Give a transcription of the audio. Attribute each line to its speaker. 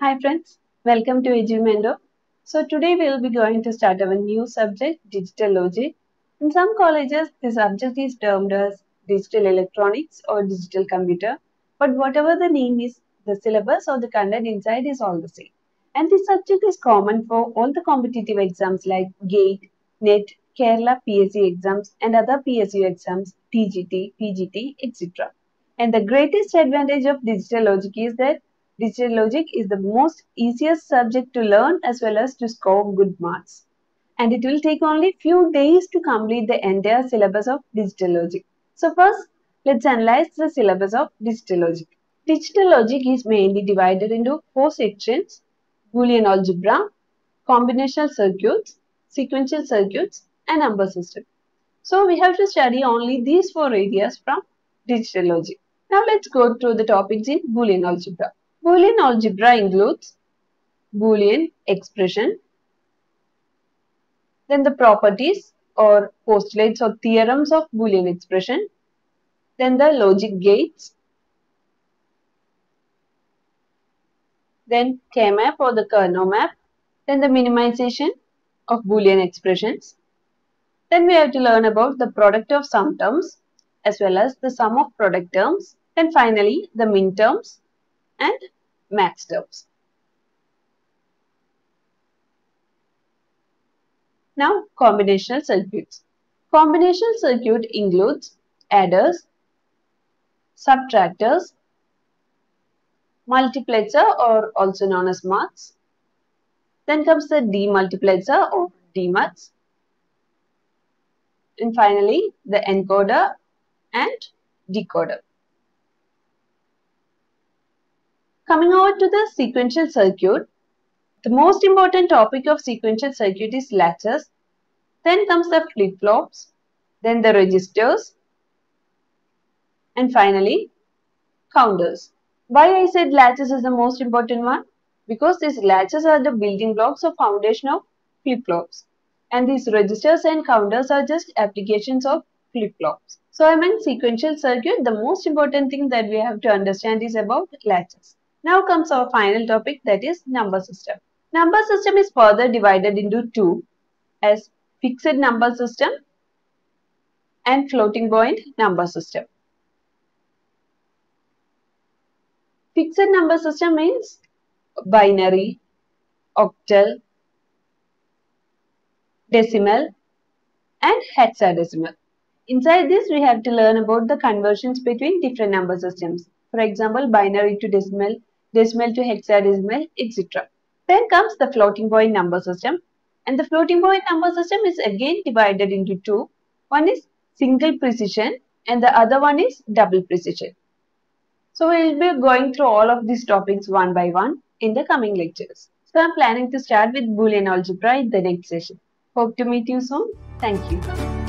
Speaker 1: Hi friends, welcome to EduMendo. So today we will be going to start our new subject, Digital Logic. In some colleges, the subject is termed as Digital Electronics or Digital Computer. But whatever the name is, the syllabus or the content inside is all the same. And this subject is common for all the competitive exams like GATE, NET, Kerala PSC exams and other PSU exams, TGT, PGT, etc. And the greatest advantage of digital logic is that digital logic is the most easiest subject to learn as well as to score good marks. And it will take only few days to complete the entire syllabus of digital logic. So first, let's analyze the syllabus of digital logic. Digital logic is mainly divided into four sections: Boolean algebra, combinational circuits, sequential circuits, and number system. So we have to study only these four areas from digital logic. Now let's go through the topics in Boolean algebra. Boolean algebra includes Boolean expression, then the properties or postulates or theorems of Boolean expression, then the logic gates, then K-map or the Kernel map, then the minimization of Boolean expressions. Then we have to learn about the product of sum terms as well as the sum of product terms, and finally the min terms and max terms. Now, combinational circuits. Combinational circuit includes adders, subtractors, multiplexer or also known as mux. Then comes the demultiplexer or demux. And finally, the encoder and decoder. Coming over to the sequential circuit, the most important topic of sequential circuit is latches. Then comes the flip-flops, then the registers, and finally counters. Why I said latches is the most important one? Because these latches are the building blocks or foundation of flip-flops. And these registers and counters are just applications of flip-flops. So I meant sequential circuit, the most important thing that we have to understand is about latches. Now comes our final topic, that is number system. Number system is further divided into two as fixed number system and floating point number system. Fixed number system means binary, octal, decimal and hexadecimal. Inside this we have to learn about the conversions between different number systems. For example, binary to decimal, decimal to hexadecimal, etc. Then comes the floating point number system, and the floating point number system is again divided into two. One is single precision and the other one is double precision. So we will be going through all of these topics one by one in the coming lectures. So I am planning to start with Boolean algebra in the next session. Hope to meet you soon. Thank you.